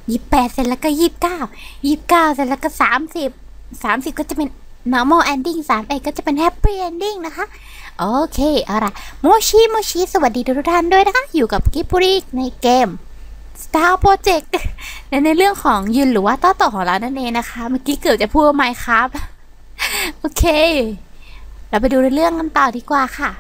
28เสร็จแล้วก็29เสร็จแล้วก็30ก็จะเป็น normal ending 31ก็จะเป็น happy ending นะคะโอเคเอาล่ะโมชิสวัสดีทุกท่านด้วยนะคะอยู่กับกิปุริในเกม Star Project ในเรื่องของยุนหรือว่าต่อของเรานั่นเองนะคะเมื่อกี้เกือบจะพูดว่า Minecraft โอเคเราไปดูเรื่องกันต่อดีกว่าค่ะ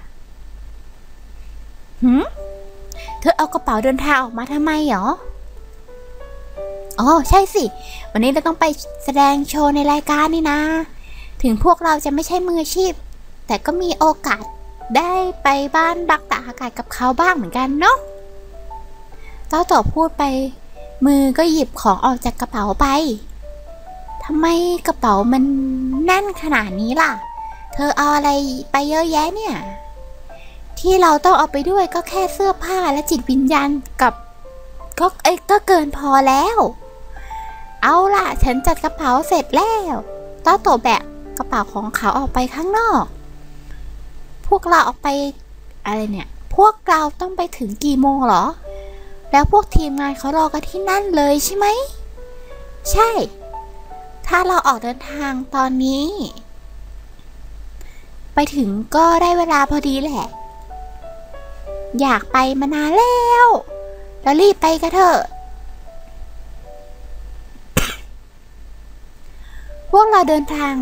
เธอเอากระเป๋าเดินทางออกมาทำไมหรออ๋อใช่สิวันนี้เราต้องไปแสดงโชว์ในรายการนี่นะถึงพวกเราจะไม่ใช่มืออาชีพแต่ก็มีโอกาสได้ไปบ้านดักตากอากาศกับเขาบ้างเหมือนกันเนาะต่อพูดไปมือก็หยิบของออกจากกระเป๋าไปทำไมกระเป๋ามันแน่นขนาดนี้ล่ะเธอเอาอะไรไปเยอะแยะเนี่ยที่เราต้องเอาไปด้วยก็แค่เสื้อผ้าและจิตวิญญาณกับก็เกินพอแล้วเอาล่ะฉันจัดกระเป๋าเสร็จแล้วต่อแบกกระเป๋าของเขาออกไปข้างนอกพวกเราออกไปอะไรเนี่ยพวกเราต้องไปถึงกี่โมงหรอแล้วพวกทีมงานเขารอกันที่นั่นเลยใช่ไหมใช่ถ้าเราออกเดินทางตอนนี้ไปถึงก็ได้เวลาพอดีแหละอยากไปมานานแล้วรีบไปกันเถอะพวกเราเดินทาง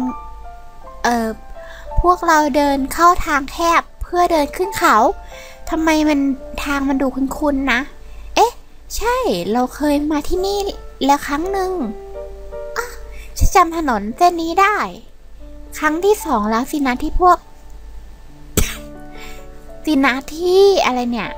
พวกเราเดินเข้าทางแคบเพื่อเดินขึ้นเขาทำไมทางมันดูคุ้นๆนะเอ๊ะใช่เราเคยมาที่นี่แล้วครั้งหนึ่งฉันจำถนนเส้นนี้ได้ครั้งที่2แล้วสินะที่พวกสินะที่อะไรเนี่ย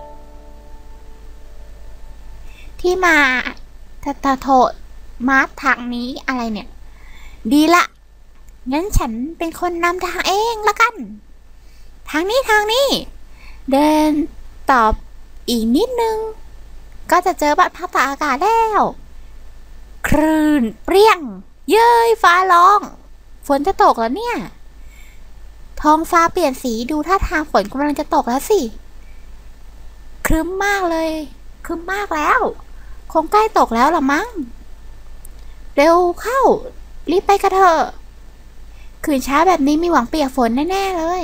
ที่มาโทษมาทางนี้อะไรเนี่ยดีละงั้นฉันเป็นคนนำทางเองละกันทางนี้เดินตอบอีกนิดนึงก็จะเจอบ้านพักตากอากาศแล้วคลื่นเปรี้ยงเย้ยฟ้าร้องฝนจะตกแล้วเนี่ยท้องฟ้าเปลี่ยนสีดูท่าทางฝนกำลังจะตกแล้วสิครึ้มมากเลยครึ้มมากแล้วคงใกล้ตกแล้วล่ะมั้งเร็วเข้ารีบไปกันเถอะคืนช้าแบบนี้มีหวังเปียกฝนแน่ๆเลย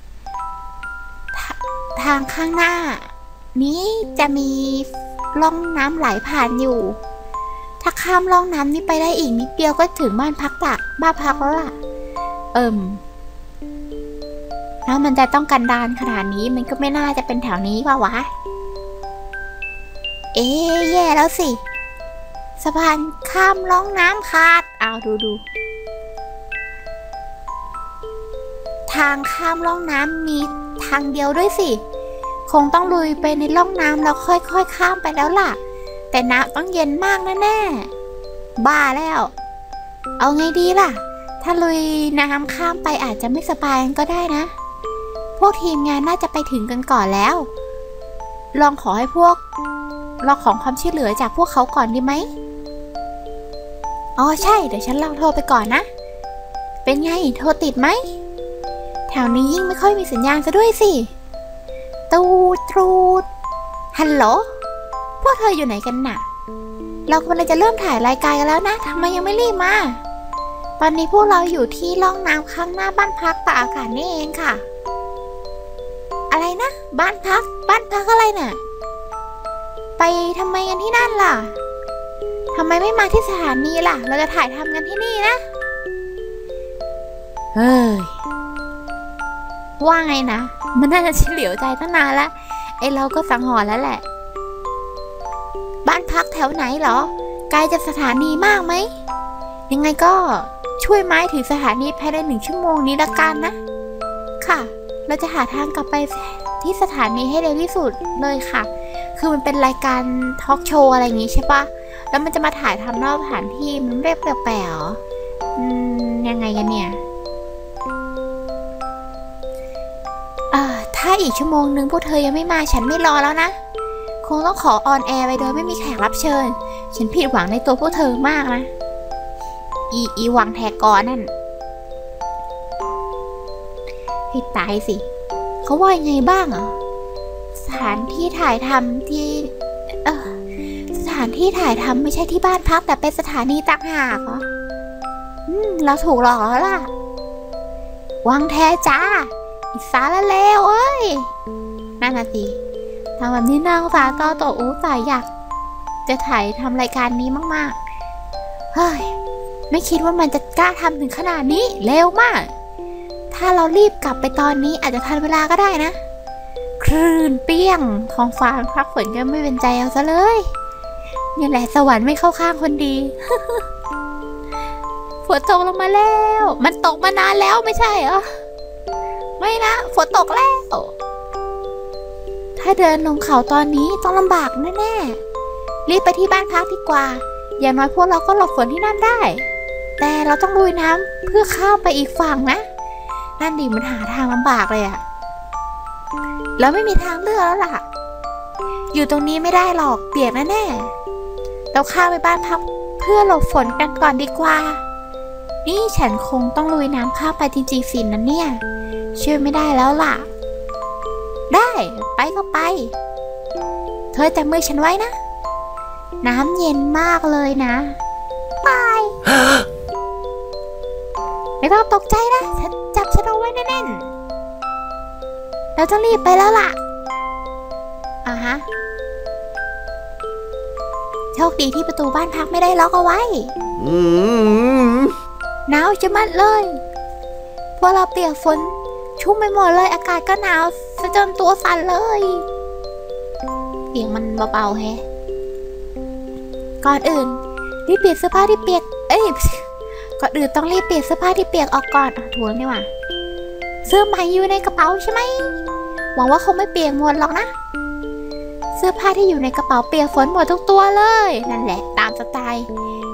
ทางข้างหน้านี้จะมีร่องน้ำไหลผ่านอยู่ถ้าข้ามร่องน้ำนี้ไปได้อีกนิดเดียวก็ถึงบ้านพักแล้วล่ะแล้วมันจะต้องกันดารขนาดนี้มันก็ไม่น่าจะเป็นแถวนี้ป่าวะแย่แล้วสิสะพานข้ามร่องน้ำขาดเอาดูทางข้ามร่องน้ำมีทางเดียวด้วยสิคงต้องลุยไปในร่องน้ำแล้วค่อยๆข้ามไปแล้วล่ะแต่น้ำต้องเย็นมากแน่ๆบ้าแล้วเอาไงดีล่ะถ้าลุยน้ำข้ามไปอาจจะไม่สบายก็ได้นะพวกทีมงานน่าจะไปถึงกันก่อนแล้วลองขอความช่วยเหลือจากพวกเขาก่อนดีไหมอ๋อใช่เดี๋ยวฉันลองโทรไปก่อนนะเป็นไงโทรติดไหมแถวนี้ยิ่งไม่ค่อยมีสัญญาณซะด้วยสิตูดฮัลโหลพวกเธออยู่ไหนกันน่ะเรากำลังจะเริ่มถ่ายรายการกันแล้วนะทำไมยังไม่รีบมาตอนนี้พวกเราอยู่ที่ร่องน้ำข้างหน้าบ้านพักตากอากาศนี่เองค่ะอะไรนะบ้านพักอะไรน่ะไปทำไมกันที่นั่นล่ะทำไมไม่มาที่สถานีล่ะเราจะถ่ายทำกันที่นี่นะเฮ้ยว่าไงนะมันน่าจะเฉลียวใจตั้งนานแล้วเราก็สังหรณ์แล้วแหละบ้านพักแถวไหนเหรอไกลจากสถานีมากไหมยังไงก็ช่วยไม้ถึงสถานีภายใน1 ชั่วโมงนี้ละกันนะค่ะเราจะหาทางกลับไปที่สถานีให้เร็วที่สุดเลยค่ะคือมันเป็นรายการทอล์กโชว์อะไรอย่างงี้ใช่ปะแล้วมันจะมาถ่ายทำนอกสถานที่มันเรียบแปลกๆหรอยังไงกันเนี่ยถ้าอีกชั่วโมงนึงพวกเธอยังไม่มาฉันไม่รอแล้วนะคงต้องขอออนแอร์ไปโดยไม่มีแขกรับเชิญฉันผิดหวังในตัวพวกเธอมากนะอีหวังแทกรนั่นให้ตายสิเขาว่ายังไงบ้างสถานที่ถ่ายทำที่สถถานที่ถ่ายทำไม่ใช่ที่บ้านพักแต่เป็นสถานีต่างหากเหรอเราถูกหลอกแล้วล่ะวังแท้จ้าอิสาละเลวเอ้ยนั่นน่ะสิทำแบบนี้นางฟ้าก็ตกสายอยากจะถ่ายทำรายการนี้มากๆเฮ้ยไม่คิดว่ามันจะกล้าทำถึงขนาดนี้เร็วมากถ้าเรารีบกลับไปตอนนี้อาจจะทันเวลาก็ได้นะคลื่นเปี้ยงท้องฟ้าพักฝนก็ไม่เป็นใจเอาซะเลยนี่แหละสวรรค์ไม่เข้าข้างคนดี ฝนตกลงมาแล้วมันตกมานานแล้วไม่ใช่เหรอไม่นะฝนตกแล้วถ้าเดินลงเขาตอนนี้ต้องลำบากแน่ๆรีบไปที่บ้านพักดีกว่าอย่างน้อยพวกเราก็หลบฝนที่นั่นได้แต่เราต้องลุยน้ำเพื่อข้ามไปอีกฝั่งนะนั่นดิมันหาทางลำบากเลยอะแล้วไม่มีทางเลือกแล้วล่ะอยู่ตรงนี้ไม่ได้หรอกเปียกแน่ๆเราข้ามไปบ้านพักเพื่อหลบฝนกันก่อนดีกว่านี่ฉันคงต้องลุยน้ำข้ามไปจริงๆสินะเนี่ยช่วยไม่ได้แล้วล่ะได้ไปก็ไปเธอจับมือฉันไว้นะน้ำเย็นมากเลยนะไป ไม่ต้องตกใจนะฉันจับฉันเอาไว้แน่นๆเราต้องรีบไปแล้วล่ะฮะโชคดีที่ประตูบ้านพักไม่ได้ล็อกเอาไว้หนาวจะมัดเลยพวกเราเปียกฝนชุ่มไปหมดเลยอากาศก็หนาวซะจนตัวสั่นเลยเสียงมันเบาๆแฮะก่อนอื่นรีบเปลี่ยนเสื้อผ้าที่เปียกก่อนอื่นต้องรีบเปลี่ยนเสื้อผ้าที่เปียกออกก่อนถูกแล้วนี่หว่าเสื้อใหม่อยู่ในกระเป๋าใช่ไหมหวังว่าคงไม่เปียกหมดหรอกนะเสื้อผ้าที่อยู่ในกระเป๋าเปียกฝนหมดทุกตัวเลยนั่นแหละตามสไตล์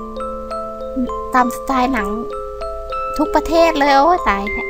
หนังทุกประเทศเลยโอ้ตายแท้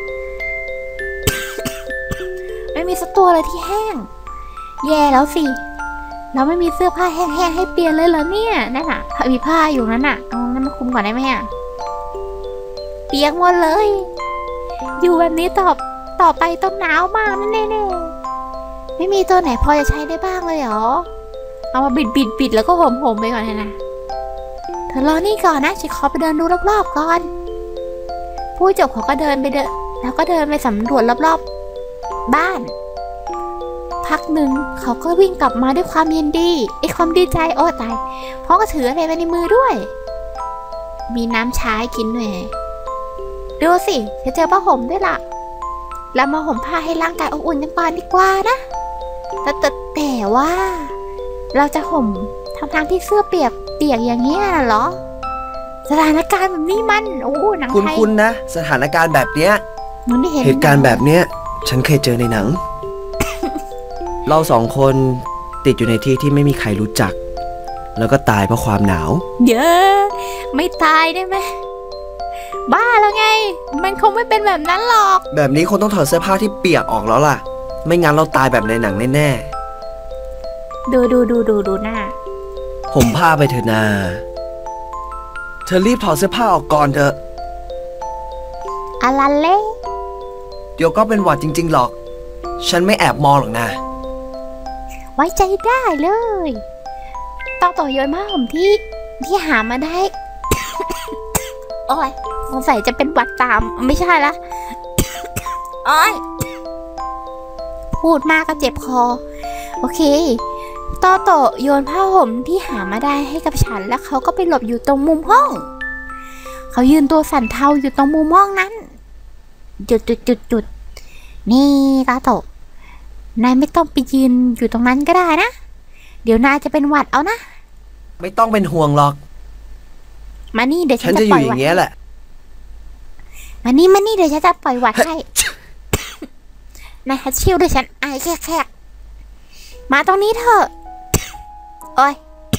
ไม่มีสักตัวเลยที่แห้งแย่แล้วสิเราไม่มีเสื้อผ้าแห้งๆให้เปลี่ยนเลยเหรอเนี่ยนั่นน่ะมีผ้าอยู่นั่นน่ะเอานั่นมาคุมก่อนได้ไหมอ่ะเปียกหมดเลยอยู่แบบนี้ต่อไปต้องหนาวมากแน่ๆไม่มีตัวไหนพอจะใช้ได้บ้างเลยเหรอเอามาบิดแล้วก็ห่มไปก่อนนะเธอรอนี่ก่อนนะฉันขอไปเดินดูรอบๆก่อนผู้จบเขาก็เดินแล้วก็เดินไปสำรวจรอบๆบ้านพักหนึ่งเขาก็วิ่งกลับมาด้วยความยินดีความดีใจโอ้ตายเพราะก็ถืออะไรไปในมือด้วยมีน้ำชาให้กินด้วยดูสิจะเจอผ้าห่มด้วยล่ะแล้วมาห่มผ้าให้ร่างกายอบอุ่นกันก่อนดีกว่านะแต่ว่าเราจะห่มทั้งที่เสื้อเปียกอย่างนี้เหรอสถานการณ์แบบนี้มันหนังไทยคุณนะสถานการณ์แบบเนี้ยเหตุการณ์แบบเนี้ยฉันเคยเจอในหนัง เราสองคนติดอยู่ในที่ที่ไม่มีใครรู้จักแล้วก็ตายเพราะความหนาวเยอะไม่ตายได้ไหมบ้าแล้วไงมันคงไม่เป็นแบบนั้นหรอกแบบนี้คงต้องถอดเสื้อผ้าที่เปียกออกแล้วล่ะไม่งั้นเราตายแบบในหนังแน่ๆดูหน้าห่มผ้าไปเถอะนาเธอรีบถอดเสื้อผ้าออกก่อนเถอะอะไรเล่เดี๋ยวก็เป็นหวัดจริงๆหรอกฉันไม่แอบมองหรอกนะไว้ใจได้เลยต้องต่อโยนผ้าห่มที่หามาได้ โอ้ยสงสัยจะเป็นหวัดตามไม่ใช่ละ โอ้ยพูดมากก็เจ็บคอโอเคโตโยนผ้าห่มที่หามาได้ให้กับฉันแล้วเขาก็ไปหลบอยู่ตรงมุมห้องเขายืนตัวสั่นเทาอยู่ตรงมุมห้องนั้นจุดนี่โตนายไม่ต้องไปยืนอยู่ตรงนั้นก็ได้นะเดี๋ยวนายจะเป็นหวัดเอานะไม่ต้องเป็นห่วงหรอกมานี่เดี๋ยวฉันจะปล่อยหวัดแหละมานี่เดี๋ยวฉันจะปล่อยหวัดให้นายฮัตชิลด้วยฉันไอแค่มาตรงนี้เถอะโอ้ย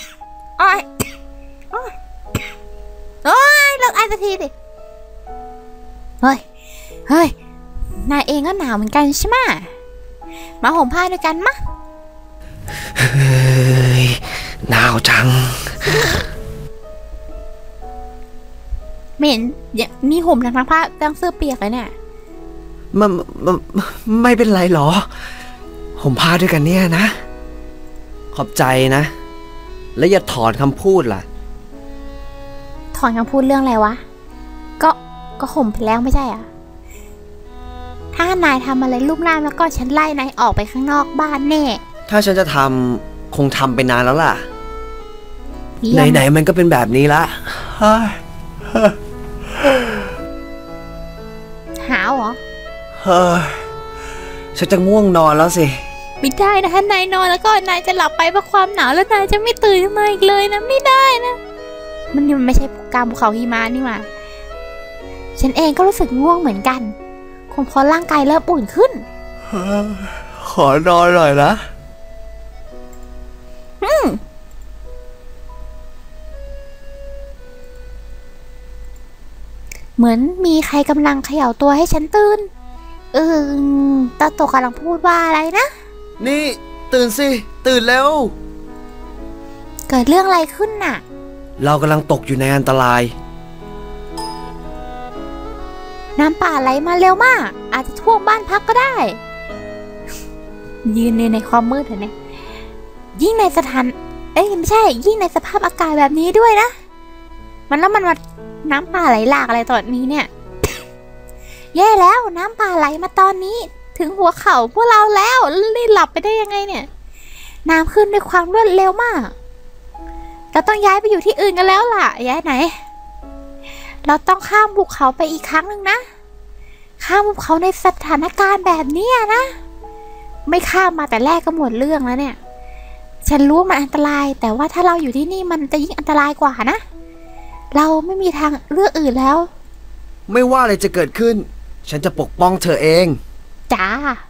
เลิกไอสักทีสิเฮ้ยนายเองก็หนาวเหมือนกันใช่ไหมมาห่มผ้าด้วยกันมะหนาวจังไม่เห็นนี่ห่มทั้งผ้าทั้งเสื้อเปียกเลยเนี่ยไม่เป็นไรหรอห่มผ้าด้วยกันเนี่ยนะขอบใจนะและอย่าถอนคำพูดล่ะถอนคำพูดเรื่องอะไรวะก็ข่มไปแล้วไม่ใช่อ่ะถ้านายทำอะไรลุ่มล่ามแล้วก็ฉันไล่นายออกไปข้างนอกบ้านแน่ถ้าฉันจะทำคงทำไปนานแล้วล่ะไหนๆมันก็เป็นแบบนี้ละหาวเหรอฉันจะง่วงนอนแล้วสิไม่ได้นะถ้านายนอนแล้วก็นายจะหลับไปเพราะความหนาวแล้วนายจะไม่ตื่นขึ้นมาอีกเลยนะไม่ได้นะมันไม่ใช่การภูเขาหิมะนี่หว่าฉันเองก็รู้สึกง่วงเหมือนกันคงเพราะร่างกายเริ่มอุ่นขึ้นขอนอนหน่อยนะเหมือนมีใครกำลังเขย่าตัวให้ฉันตื่นตาโตกำลังพูดว่าอะไรนะนี่ตื่นสิตื่นแล้วเกิดเรื่องอะไรขึ้นน่ะเรากำลังตกอยู่ในอันตรายน้ำป่าไหลมาเร็วมากอาจจะท่วมบ้านพักก็ได้ยืนในความมืดเนี่ยยิ่งในไม่ใช่ยิ่งในสภาพอากาศแบบนี้ด้วยนะมันมาน้ำป่าไหลหลากอะไรตอนนี้เนี่ยแย่แล้วน้ำป่าไหลมาตอนนี้ถึงหัวเข่าพวกเราแล้วรีบหลับไปได้ยังไงเนี่ยน้ำขึ้นด้วยความรวดเร็วมากเราต้องย้ายไปอยู่ที่อื่นกันแล้วล่ะย้ายไหนเราต้องข้ามภูเขาไปอีกครั้งหนึ่งนะข้ามภูเขาในสถานการณ์แบบนี้นะไม่ข้ามมาแต่แรกก็หมดเรื่องแล้วเนี่ยฉันรู้มันอันตรายแต่ว่าถ้าเราอยู่ที่นี่มันจะยิ่งอันตรายกว่านะเราไม่มีทางเลือกอื่นแล้วไม่ว่าอะไรจะเกิดขึ้นฉันจะปกป้องเธอเองจ้า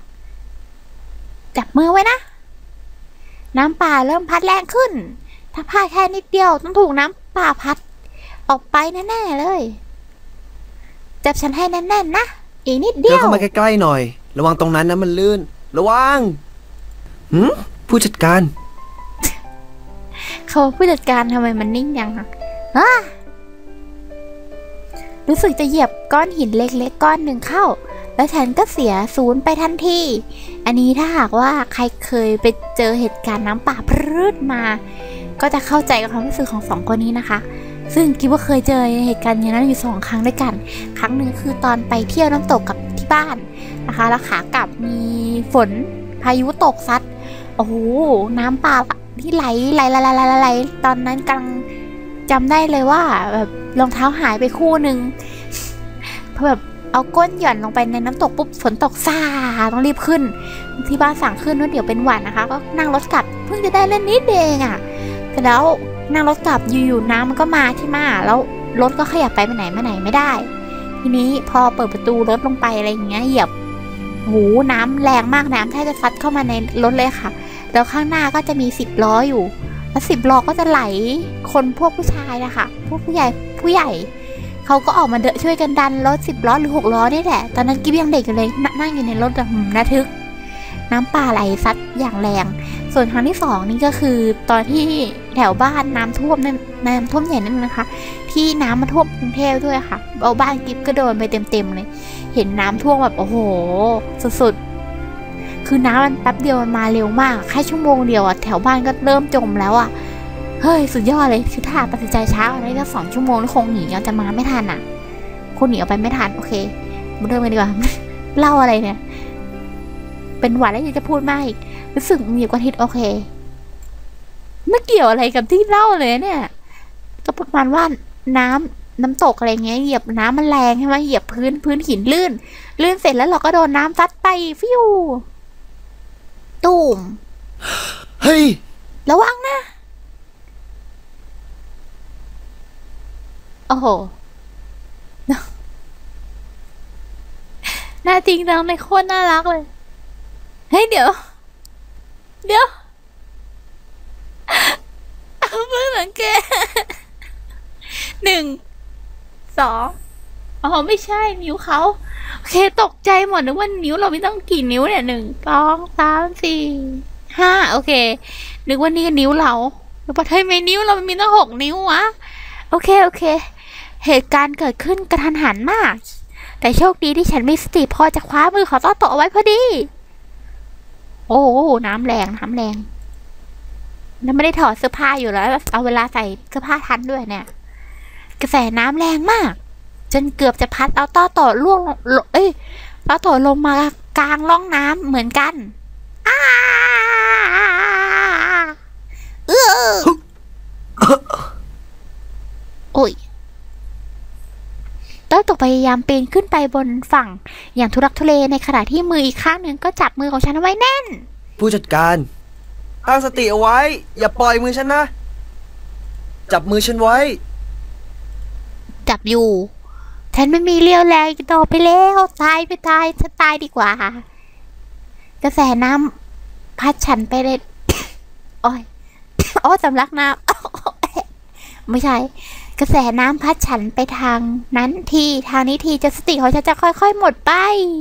จับมือไว้นะน้ำป่าเริ่มพัดแรงขึ้นถ้าพลาดแค่นิดเดียวต้องถูกน้ำป่าพัดออกไปแน่ๆเลยจับฉันให้แน่นๆนะอีกนิดเดียวเข้ามาใกล้ๆหน่อยระวังตรงนั้นนะมันลื่นระวังผู้จัดการเขาผู้จัดการทำไมมันนิ่งยังรู้สึกจะเหยียบก้อนหินเล็กๆก้อนหนึ่งเข้าแล้วฉันก็เสียศูนย์ไปทันทีอันนี้ถ้าหากว่าใครเคยไปเจอเหตุการณ์น้ำป่าพรืดมาก็จะเข้าใจกับความรู้สึกของ2คนนี้นะคะซึ่งคิดว่าเคยเจอเหตุการณ์อย่างนั้นอยู่2 ครั้งด้วยกันครั้งหนึ่งคือตอนไปเที่ยวน้ำตกกับที่บ้านนะคะแล้วขากลับมีฝนพายุตกซัดโอ้โหน้ำป่าที่ไหลตอนนั้นกำลังจำได้เลยว่าแบบรองเท้าหายไปคู่หนึ่งเพราะแบบเอาก้นหย่อนลงไปในน้ำตกปุ๊บฝนตกซ่าต้องรีบขึ้นที่บ้านสั่งขึ้นว่าเดี๋ยวเป็นหวัดนะคะก็นั่งรถกลับเพิ่งจะได้เล่นนิดเองอ่ะแต่แล้วนั่งรถกลับอยู่ๆน้ำมันก็มาที่มาแล้วรถก็ขยับไปไหนมาไหนไม่ได้ทีนี้พอเปิดประตูรถลงไปอะไรอย่างเงี้ยเหยียบหูน้ำแรงมากน้ำแทบจะซัดเข้ามาในรถเลยค่ะแล้วข้างหน้าก็จะมี10 ล้ออยู่แล้ว10 ล้อก็จะไหลคนพวกผู้ชายนะคะพวกผู้ใหญ่เขาก็ออกมาช่วยกันดันรถ10 ล้อหรือ6 ล้อนี่แหละตอนนั้นกิ๊บยังเด็กอยู่เลยนั่งอยู่ในรถแบบระทึกน้ำป่าไหลซัดอย่างแรงส่วนครั้งที่2นี่ก็คือตอนที่แถวบ้านน้ำท่วมใหญ่นั่นนะคะที่น้ำมาท่วมกรุงเทพด้วยค่ะเอาบ้านกิ๊บก็โดนไปเต็มเลยเห็นน้ำท่วมแบบโอ้โหสุดๆคือน้ำมันแป๊บเดียวมันมาเร็วมากแค่ชั่วโมงเดียวอ่ะแถวบ้านก็เริ่มจมแล้วอ่ะเฮ้ยสุดยอดเลยคือถ้าตัดสินใจช้าอะไรก็2 ชั่วโมงคงหนีจะมาไม่ทันอ่ะคุณหนีออกไปไม่ทันโอเคมาเริ่มกันดีกว่าเล่าอะไรเนี่ยเป็นหวัดแล้วยังจะพูดไม่รู้สึกมีกว่าทิศโอเคไม่เกี่ยวอะไรกับที่เล่าเลยเนี่ยก็ประมาณว่าน้ำตกอะไรเงี้ยเหยียบน้ำมันแรงใช่ไหมเหยียบพื้นหินลื่นเสร็จแล้วเราก็โดนน้ำซัดไปฟิวตูมเฮ้ยระวังนะโอ้โหน่าจริงจังในโคตรน่ารักเลยเฮ้ยเดี๋ยวเพิ่งสังเกต1 2อ๋อไม่ใช่นิ้วเขาโอเคตกใจหมดนึกว่านิ้วเราไม่ต้องกี่นิ้วเนี่ย1 2 3 4 5โอเคนึกว่านี่นิ้วเราแล้วพอเธอไม่นิ้วเรามีตั้ง6 นิ้ววะโอเคเหตุการณ์เกิดขึ้นกระทันหันมากแต่โชคดีที่ฉันมีสติพอจะคว้ามือของต้อโตเอาไว้พอดีโอ้น้ำแรงแล้วไม่ได้ถอดเสื้อผ้าอยู่แล้วเอาเวลาใส่เสื้อผ้าทันด้วยเนี่ยกระแสน้ำแรงมากจนเกือบจะพัดเอาต้อต่อล่วงต้อต่อลงมากลางร่องน้ำเหมือนกันโอ้ยต้อต่อพยายามปีนขึ้นไปบนฝั่งอย่างทุรักทุเลในขณะที่มืออีกข้างหนึ่งก็จับมือของฉันเอาไว้แน่นผู้จัดการตั้งสติเอาไว้อย่าปล่อยมือฉันนะจับมือฉันไว้จับอยู่ฉันไม่มีเรี่ยวแรงต่อไปแล้วตายฉันตายดีกว่ากระแสน้ำพัดฉันไปเลยโอ้ยสำลักน้ำไม่ใช่กระแสน้ำพัดฉันไปทางนั้นทีทางนี้ทีจะสติของฉันจะค่อยๆหมดไป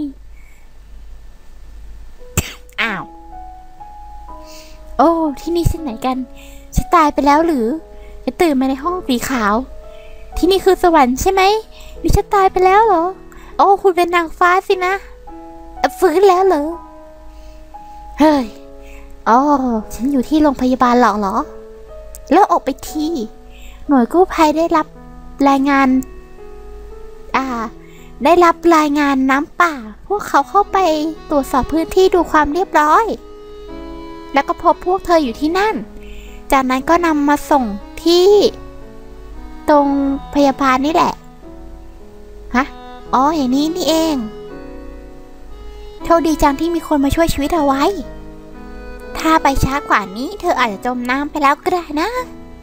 อ้าวโอ้ที่นี่ที่ไหนกันฉันตายไปแล้วหรือจะตื่นมาในห้องสีขาวที่นี่คือสวรรค์ใช่ไหมนี่ฉันตายไปแล้วเหรอโอ้คุณเป็นนางฟ้าสินะฟื้นแล้วเหรอเฮ้ยอ๋อฉันอยู่ที่โรงพยาบาลหรอกเหรอแล้วออกไปทีหน่วยกู้ภัยได้รับรายงานน้ำป่าพวกเขาเข้าไปตรวจสอบพื้นที่ดูความเรียบร้อยแล้วก็พบพวกเธออยู่ที่นั่นจากนั้นก็นำมาส่งที่ตรงพยาบาลนี่แหละฮะอ๋ออย่างนี้นี่เองโชคดีจังที่มีคนมาช่วยชีวิตเอาไว้ถ้าไปช้ากว่านี้เธออาจจะจมน้ำไปแล้วก็ได้นะ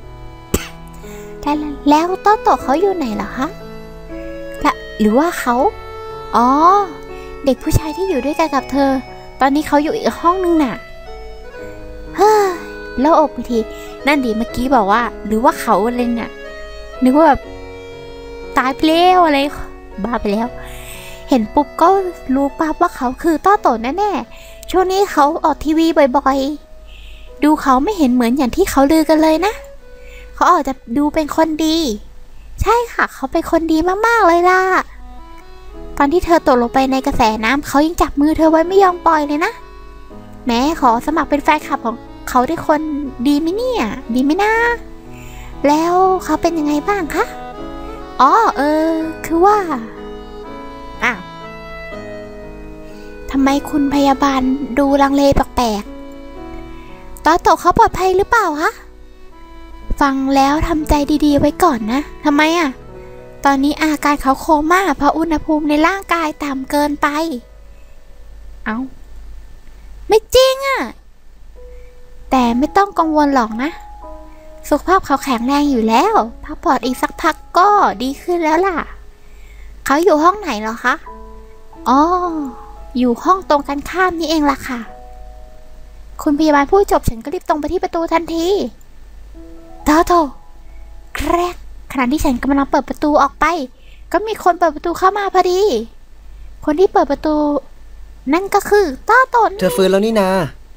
แล้วต้นโตเขาอยู่ไหนเหรอคะหรือว่าเขาอ๋อเด็กผู้ชายที่อยู่ด้วยกันกับเธอตอนนี้เขาอยู่อีกห้องนึงน่ะเฮ้ยแล้วอกไปทีนั่นดิเมื่อกี้บอกว่าหรือว่าเขาอะไรเนี่ยนึกว่าแบบตายไปแล้วอะไรบ้าไปแล้วเห็นปุ๊บก็รู้ปั๊บว่าเขาคือต้อโตแน่ๆช่วงนี้เขาออกทีวีบ่อยๆดูเขาไม่เห็นเหมือนอย่างที่เขาลือกันเลยนะเขาอาจจะดูเป็นคนดีใช่ค่ะเขาเป็นคนดีมากๆเลยล่ะตอนที่เธอตกลงไปในกระแสน้ำเขายังจับมือเธอไว้ไม่ยอมปล่อยเลยนะแม้ขอสมัครเป็นแฟนคลับของเขาได้คนดีไหมเนี่ยดีไหมนะแล้วเขาเป็นยังไงบ้างคะอ๋อคือว่าอ้าวทำไมคุณพยาบาลดูลังเลแปลกๆตอนตกเขาปลอดภัยหรือเปล่าคะฟังแล้วทำใจดีๆไว้ก่อนนะทำไมอ่ะตอนนี้อาการเขาโคม่าเพราะอุณหภูมิในร่างกายต่ำเกินไปเอ้าไม่จริงอ่ะแต่ไม่ต้องกังวลหรอกนะสุขภาพเขาแข็งแรงอยู่แล้วพักผ่อนอีกสักพักก็ดีขึ้นแล้วล่ะเขาอยู่ห้องไหนเหรอคะอ๋ออยู่ห้องตรงกันข้ามนี่เองล่ะค่ะคุณพยาบาลพูดจบฉันก็รีบตรงไปที่ประตูทันทีโธ่แครกขณะที่ฉันกำลังเปิดประตูออกไปก็มีคนเปิดประตูเข้ามาพอดีคนที่เปิดประตูนั่นก็คือต้อตนเธอฟื้นแล้วนี่นา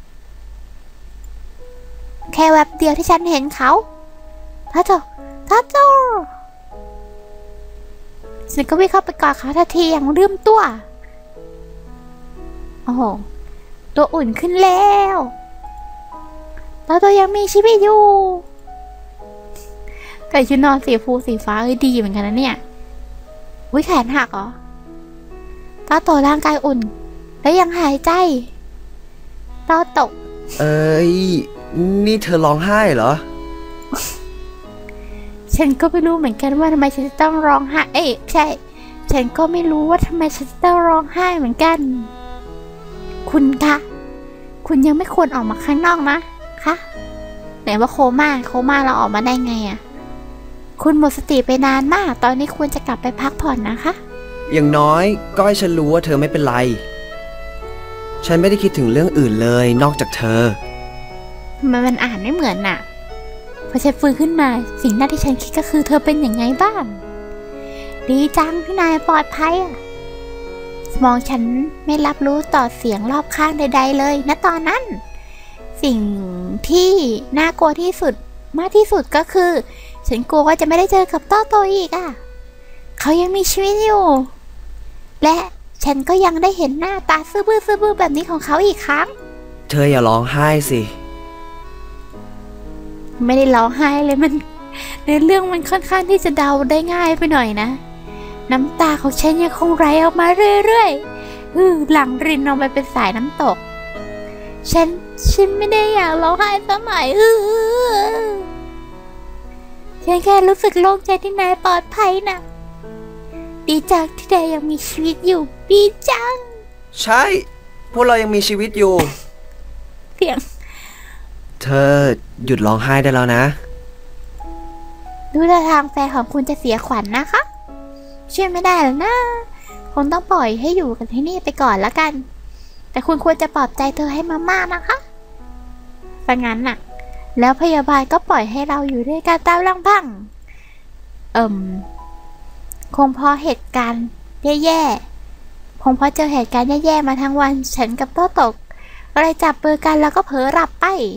แค่แวบเดียวที่ฉันเห็นเขาโธ่ฉันก็วิ่งเข้าไปกอดเขาทันทีอย่างลืมตัวโอ้โหตัวอุ่นขึ้นแล้วตัวยังมีชีวิตอยู่แต่ชุดนอนสีฟ้าดีเหมือนกันนะเนี่ยแขนหักเหรอตัวร่างกายอุ่นแล้วยังหายใจตกนี่เธอร้องไห้เหรอฉันก็ไม่รู้เหมือนกันว่าทำไมฉันจะต้องร้องไห้ใช่ฉันก็ไม่รู้ว่าทำไมฉันจะต้องร้องไห้เหมือนกันคุณคะคุณยังไม่ควรออกมาข้างนอกนะคะไหนว่าโคม่าเราออกมาได้ไงอะคุณหมดสติไปนานมากตอนนี้ควรจะกลับไปพักผ่อนนะคะอย่างน้อยก็ให้ฉันรู้ว่าเธอไม่เป็นไรฉันไม่ได้คิดถึงเรื่องอื่นเลยนอกจากเธอมันอ่านไม่เหมือนน่ะพอฉันฟื้นขึ้นมาสิ่งแรกที่ฉันคิดก็คือเธอเป็นอย่างไงบ้างดีจังพี่นายปลอดภัยอะสมองฉันไม่รับรู้ต่อเสียงรอบข้างใดๆเลยณตอนนั้นสิ่งที่น่ากลัวที่สุดมากที่สุดก็คือฉันกลัวว่าจะไม่ได้เจอกับต้อโตอีกอ่ะเขายังมีชีวิตอยู่และฉันก็ยังได้เห็นหน้าตาซื่อบื้อแบบนี้ของเขาอีกครั้งเธออย่าร้องไห้สิไม่ได้ร้องไห้เลยมันในเรื่องมันค่อนข้างที่จะเดาได้ง่ายไปหน่อยนะน้ำตาของฉันยังคงไหลออกมาเรื่อยๆหลังรินออกไปเป็นสายน้ำตกฉันไม่ได้อยากร้องไห้สักหน่อยฉันแค่รู้สึกโล่งใจที่นายปลอดภัยนะดีจังที่นายยังมีชีวิตอยู่ดีจังใช่พวกเรายังมีชีวิตอยู่เพียงเธอหยุดร้องไห้ได้แล้วนะดูท่าทางแฟนของคุณจะเสียขวัญนะคะช่วยไม่ได้แล้วนะคงต้องปล่อยให้อยู่กันที่นี่ไปก่อนละกันแต่คุณควรจะปลอบใจเธอให้มากๆนะคะถ้างั้นน่ะแล้วพยาบาลก็ปล่อยให้เราอยู่ด้วยกันตามลำพังคงเพราะเหตุการณ์แย่ๆคงเพราะเจอเหตุการณ์แย่ๆมาทั้งวันฉันกับโต้ตกก็เลยจับมือกันแล้วก็เผลอหลับไป